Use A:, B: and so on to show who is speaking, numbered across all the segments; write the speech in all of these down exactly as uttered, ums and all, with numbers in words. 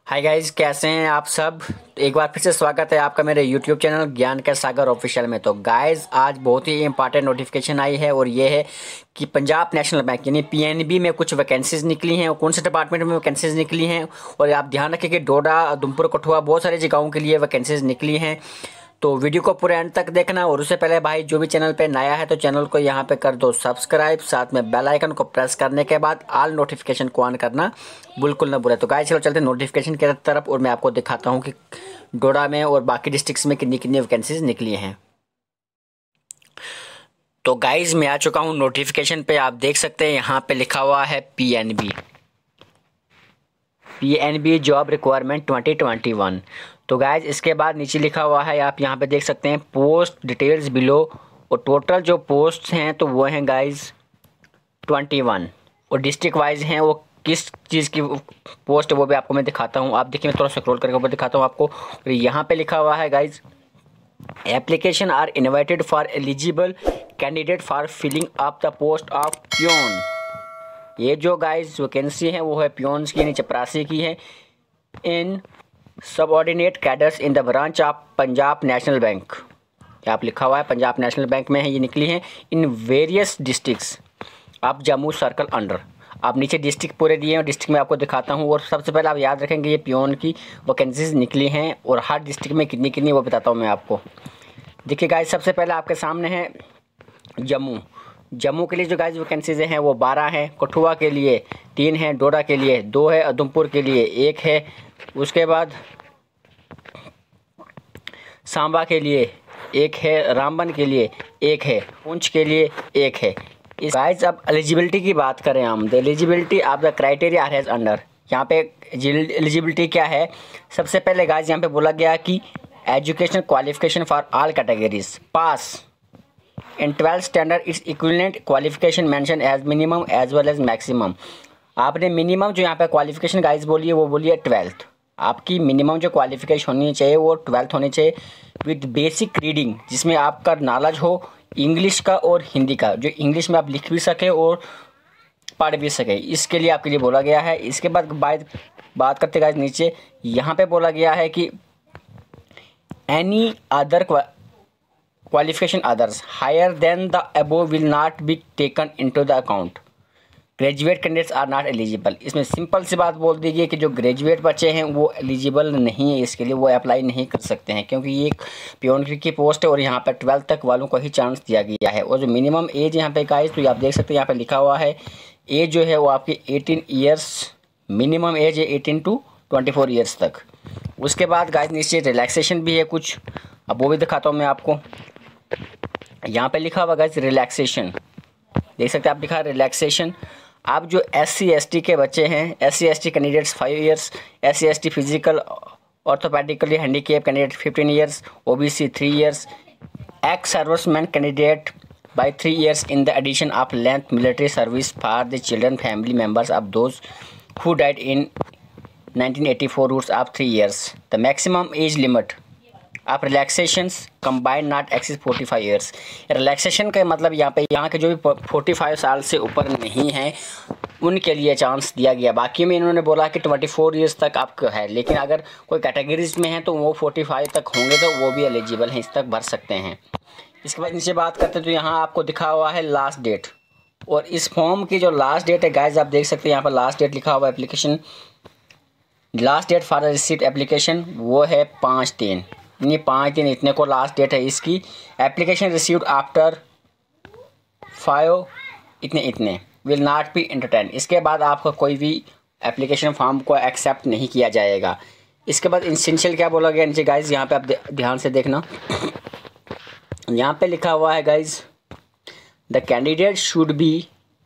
A: Hi guys, कैसे हैं आप सब। एक बार फिर से स्वागत है आपका मेरे यूट्यूब चैनल ज्ञान का सागर ऑफिशियल में। तो गाइज आज बहुत ही इंपॉर्टेंट नोटिफिकेशन आई है और ये है कि पंजाब नेशनल बैंक यानी पीएनबी में कुछ वैकेंसीज निकली हैं और कौन से डिपार्टमेंट में वैकेंसीज निकली हैं। और आप ध्यान रखें कि डोडा, उधमपुर, कठुआ बहुत सारी जगहों के लिए वैकेंसीज निकली हैं। तो वीडियो को पूरे एंड तक देखना। और उससे पहले भाई जो भी चैनल पे नया है तो चैनल को यहाँ पे कर दो सब्सक्राइब, साथ में बेल आइकन को प्रेस करने के बाद ऑल नोटिफिकेशन को ऑन करना बिल्कुल ना भूलें। तो गाइस चलो चलते हैं नोटिफिकेशन की तरफ और मैं आपको दिखाता हूँ कि डोडा में और बाकी डिस्ट्रिक्ट्स में कितनी कितनी वैकेंसीज निकली हैं। तो गाइज मैं आ चुका हूँ नोटिफिकेशन पे। आप देख सकते हैं यहाँ पे लिखा हुआ है PNB PNB job requirement twenty twenty one. तो गाइज इसके बाद नीचे लिखा हुआ है, आप यहाँ पे देख सकते हैं पोस्ट डिटेल्स बिलो। और टोटल जो पोस्ट हैं तो वो हैं गाइज ट्वेंटी वन। और डिस्ट्रिक्ट वाइज हैं वो किस चीज़ की पोस्ट है वो भी आपको मैं दिखाता हूँ। आप देखिए मैं थोड़ा स्क्रॉल करके ऊपर दिखाता हूँ आपको। और यहाँ पे लिखा हुआ है guys application are invited for eligible candidate for filling up the post of peon. ये जो गाइज वैकेंसी है वो है प्योन्स की, यानी चपरासी की है। In subordinate cadres in the branch of Punjab National Bank. आप लिखा हुआ है पंजाब नेशनल बैंक में है, ये निकली हैं इन वेरियस डिस्ट्रिक्ट्स आप जम्मू सर्कल अंडर। आप नीचे डिस्ट्रिक्ट पूरे दिए हैं और डिस्ट्रिक्ट में आपको दिखाता हूँ। और सबसे पहले आप याद रखेंगे ये प्योन की वैकेंसीज निकली हैं और हर डिस्ट्रिक्ट में कितनी कितनी वो बताता हूँ मैं आपको। देखिए गाइज सबसे पहले आपके सामने है जम्मू। जम्मू के लिए जो गाइज वैकेंसीज हैं वो बारह हैं, कठुआ के लिए तीन हैं, डोडा के लिए दो है, उधमपुर के लिए एक है, उसके बाद सांबा के लिए एक है, रामबन के लिए एक है, पुंछ के लिए एक है। इस गाइज अब एलिजिबिलिटी की बात करें हम, the eligibility of the criteria has under. यहाँ पे एलिजिबिलिटी क्या है, सबसे पहले गाइज यहाँ पे बोला गया कि education qualification for all categories pass in twelfth standard it's equivalent qualification mention as minimum as well as maximum. आपने मिनिमम जो यहाँ पे क्वालिफिकेशन गाइज बोली है वो बोली है ट्वेल्थ। आपकी मिनिमम जो क्वालिफिकेशन होनी चाहिए वो ट्वेल्थ होनी चाहिए विद बेसिक रीडिंग, जिसमें आपका नॉलेज हो इंग्लिश का और हिंदी का, जो इंग्लिश में आप लिख भी सके और पढ़ भी सके, इसके लिए आपके लिए बोला गया है। इसके बाद बात बात करते गाइज नीचे यहाँ पे बोला गया है कि any other qualification others higher than the above will not be taken into the account. Graduate candidates are not eligible. इसमें सिंपल सी बात बोल दी गई कि जो ग्रेजुएट बच्चे हैं वो एलिजिबल नहीं है, इसके लिए वो अप्लाई नहीं कर सकते हैं, क्योंकि ये एक प्योन की पोस्ट है और यहाँ पर ट्वेल्थ तक वालों को ही चांस दिया गया है। और जो मिनिमम एज यहाँ पे गाइस तो आप देख सकते हैं यहाँ पे लिखा हुआ है एज जो है वो आपकी एटीन ईयर्स मिनिमम एज है, eighteen to twenty four years तक। उसके बाद गाइस नीचे रिलैक्सेशन भी है कुछ, अब वो भी दिखाता हूँ मैं आपको। यहाँ पे लिखा हुआ गाइस रिलैक्सेशन, देख सकते हैं आप लिखा है रिलैक्सेशन। आप जो एस सी एस टी के बच्चे हैं, S C S T candidates five years, S C S T physical orthopedically handicap candidate fifteen years, O B C three years, ex serviceman candidate by three years in the addition of length military service for the children family members of those who died in nineteen eighty four routes of three years. The maximum age limit आप relaxations combined not exceed forty five years. Relaxation का मतलब यहाँ पे यहाँ के जो भी forty five साल से ऊपर नहीं हैं उनके लिए चांस दिया गया। बाकी में इन्होंने बोला कि ट्वेंटी फोर ईयर्स तक आपका है, लेकिन अगर कोई कैटेगरीज में है तो वो फोर्टी फाइव तक होंगे तो वो भी एलिजिबल हैं, इस तक भर सकते हैं। इसके बाद नीचे बात करते हैं तो यहाँ आपको दिखा हुआ है लास्ट डेट। और इस फॉर्म की जो लास्ट डेट है गाइज आप देख सकते हैं यहाँ पर लास्ट डेट लिखा हुआ है application, last date for receipt application वो है पाँच दिन, यानी पाँच दिन इतने को लास्ट डेट है इसकी। एप्लीकेशन रिसीव्ड आफ्टर फाइव इतने इतने विल नॉट बी एंटरटेन। इसके बाद आपका कोई भी एप्लीकेशन फॉर्म को एक्सेप्ट नहीं किया जाएगा। इसके बाद इंसेंशियल क्या बोला गया नीचे गाइज, यहाँ पे आप ध्यान से देखना, यहाँ पे लिखा हुआ है guys the candidate should be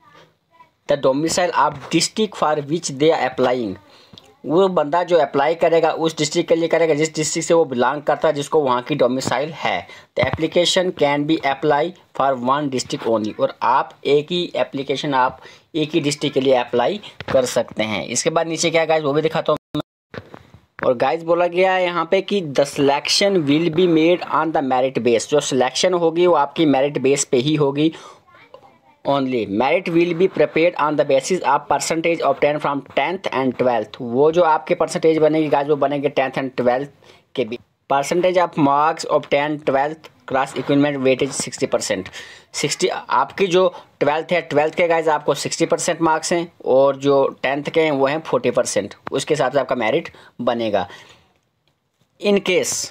A: the domicile of district for which they are applying. वो बंदा जो अप्लाई करेगा उस डिस्ट्रिक्ट के लिए करेगा जिस डिस्ट्रिक्ट से वो बिलोंग करता है, जिसको वहाँ की डोमिसाइल है। The application can be apply for one district only. और आप एक ही एप्लीकेशन आप एक ही डिस्ट्रिक्ट के लिए अप्लाई कर सकते हैं। इसके बाद नीचे क्या गाइज वो भी दिखाता हूँ। और गाइज बोला गया है यहाँ पे कि the selection will be made on the merit base. जो सिलेक्शन होगी वो आपकी मेरिट बेस पे ही होगी only. Merit will be prepared on the basis of percentage obtain from tenth and twelfth. वो जो आपके परसेंटेज बनेगी गाइस वो बनेंगे टेंथ एंड ट्वेल्थ के भी। Percentage of marks obtain twelfth class equivalent weightage sixty percent. Sixty आपकी जो ट्वेल्थ है, ट्वेल्थ के गाइस आपको सिक्सटी परसेंट मार्क्स हैं और जो टेंथ के हैं वो हैं फोर्टी परसेंट। उसके हिसाब से आपका मेरिट बनेगा। इन केस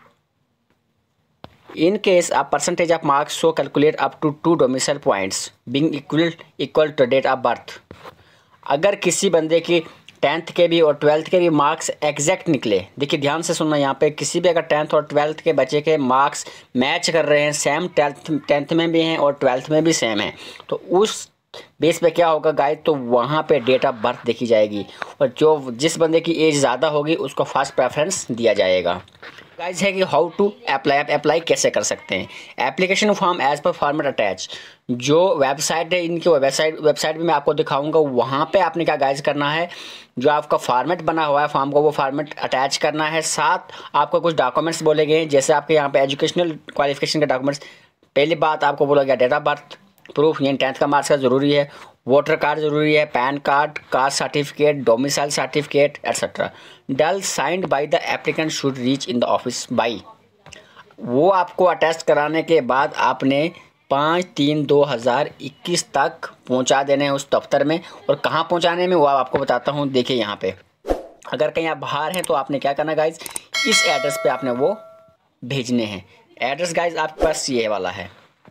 A: इन केस आप percentage of marks so calculate up to to domicile points being equal equal to date of birth. अगर किसी बंदे की टेंथ के भी और ट्वेल्थ के भी मार्क्स एग्जैक्ट निकले, देखिए ध्यान से सुनना, यहाँ पे किसी भी अगर टेंथ और ट्वेल्थ के बच्चे के मार्क्स मैच कर रहे हैं, सेम टेंथ टेंथ में भी हैं और ट्वेल्थ में भी सेम है, तो उस बेस पे क्या होगा गाइस, तो वहाँ पे डेट ऑफ बर्थ देखी जाएगी और जो जिस बंदे की एज ज़्यादा होगी उसको फर्स्ट प्रेफरेंस दिया जाएगा। गाइस है कि हाउ टू अप्लाई, आप अप्लाई कैसे कर सकते हैं। Application form as per format attach, जो वेबसाइट है इनकी वेबसाइट वेबसाइट भी मैं आपको दिखाऊंगा। वहाँ पे आपने क्या गाइस करना है, जो आपका फॉर्मेट बना हुआ है फॉर्म को वो फॉर्मेट अटैच करना है। साथ आपको कुछ डॉक्यूमेंट्स बोले गए, जैसे आपके यहाँ पे एजुकेशनल क्वालिफिकेशन के डॉक्यूमेंट्स। पहली बात आपको बोला गया डेट ऑफ बर्थ प्रूफ, यानी टेंथ का मार्क्स का ज़रूरी है, वोटर कार्ड ज़रूरी है, pan card, caste certificate, domicile certificate etcetera. Duly signed by the applicant should reach in the office by. वो आपको अटैच कराने के बाद आपने पाँच तीन दो हज़ार इक्कीस तक पहुंचा देने हैं उस दफ्तर में। और कहाँ पहुंचाने में वो आपको बताता हूँ। देखिए यहाँ पे अगर कहीं आप बाहर हैं तो आपने क्या करना गाइज, इस एड्रेस पे आपने वो भेजने हैं। एड्रेस गाइज आपके पास ये वाला है।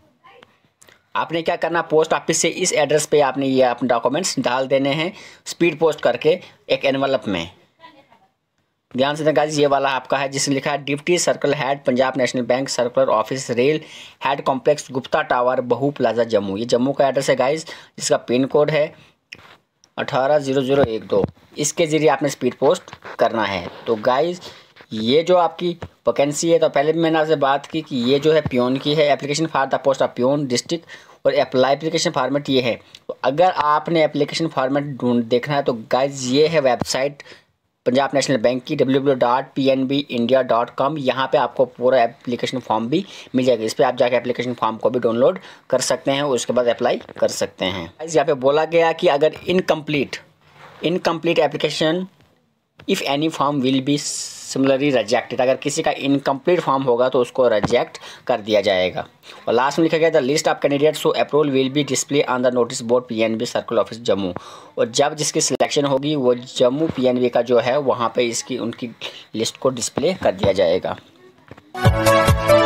A: आपने क्या करना, पोस्ट ऑफिस से इस एड्रेस पे आपने ये अपने डॉक्यूमेंट्स डाल देने हैं स्पीड पोस्ट करके एक एनवलप में। ध्यान से देखिए गाइस, ये वाला आपका है जिसमें लिखा है deputy circle head Punjab National Bank circular office rail head complex Gupta tower Bahu plaza Jammu. ये जम्मू का एड्रेस है गाइस, जिसका पिन कोड है अठारह जीरो जीरो एक दो। इसके ज़रिए आपने स्पीड पोस्ट करना है। तो गाइस ये जो आपकी वैकेंसी है, तो पहले भी मैंने आपसे बात की कि ये जो है पियोन की है। Application for the post of peon district और अप्लाई एप्लीकेशन फॉर्मेट ये है। तो अगर आपने एप्लीकेशन फॉर्मेट ढूंढ देखना है तो गाइज ये है वेबसाइट पंजाब नेशनल बैंक की W W W dot P N B India dot com. यहाँ पे आपको पूरा एप्लीकेशन फॉर्म भी मिल जाएगा। इस पर आप जाकर एप्लीकेशन फॉर्म को भी डाउनलोड कर सकते हैं, उसके बाद अप्लाई कर सकते हैं। गाइज यहाँ पे बोला गया कि अगर incomplete incomplete application if any form will be similarly rejected, अगर किसी का इनकम्प्लीट फॉर्म होगा तो उसको रिजेक्ट कर दिया जाएगा। और लास्ट में लिखा गया the list of candidates so approval will be display on the notice board PNB circle office Jammu. और जब जिसकी सिलेक्शन होगी वो जम्मू पीएनबी का जो है वहाँ पे इसकी उनकी लिस्ट को डिस्प्ले कर दिया जाएगा।